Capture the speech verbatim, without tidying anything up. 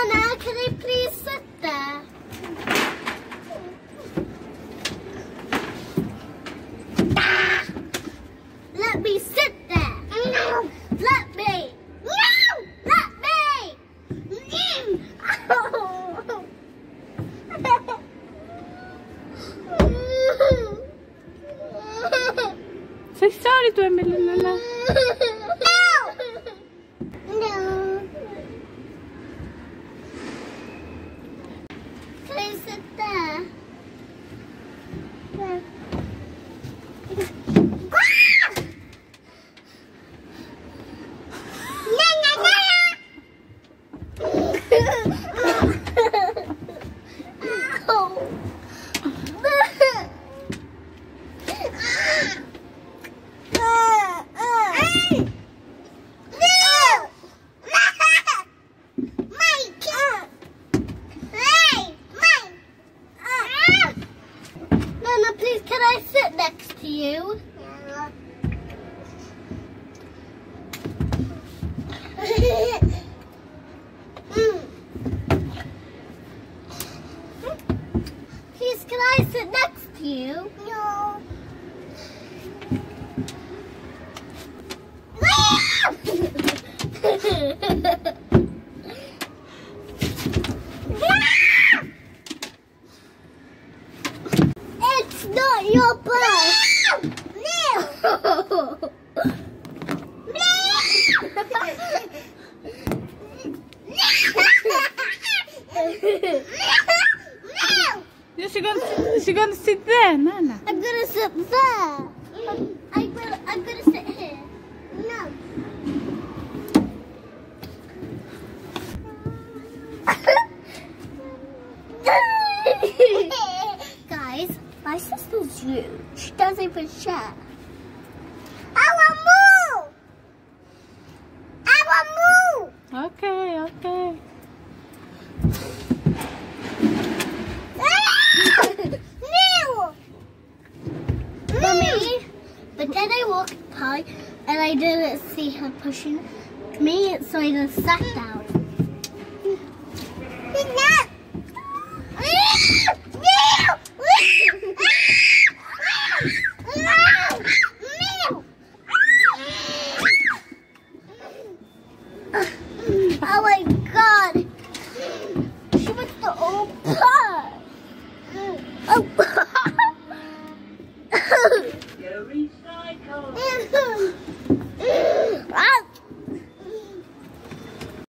Nana, can I please sit there? Ah! Let me sit there. No. Let me. No. Let me. Oh. Say sorry to Emily, Nana. Can I sit next to you? Yeah. mm. Please, can I sit next to you? No. It's not your bus. No. No. Is she gonna, is she gonna sit there, Nana? I'm gonna sit there. I'm gonna, I'm gonna sit here. No. Guys, my sister's rude. She doesn't even share. I want move. I want move. Okay, okay. No. Mommy, but then I walked by and I didn't see her pushing me, so I just sat down. No.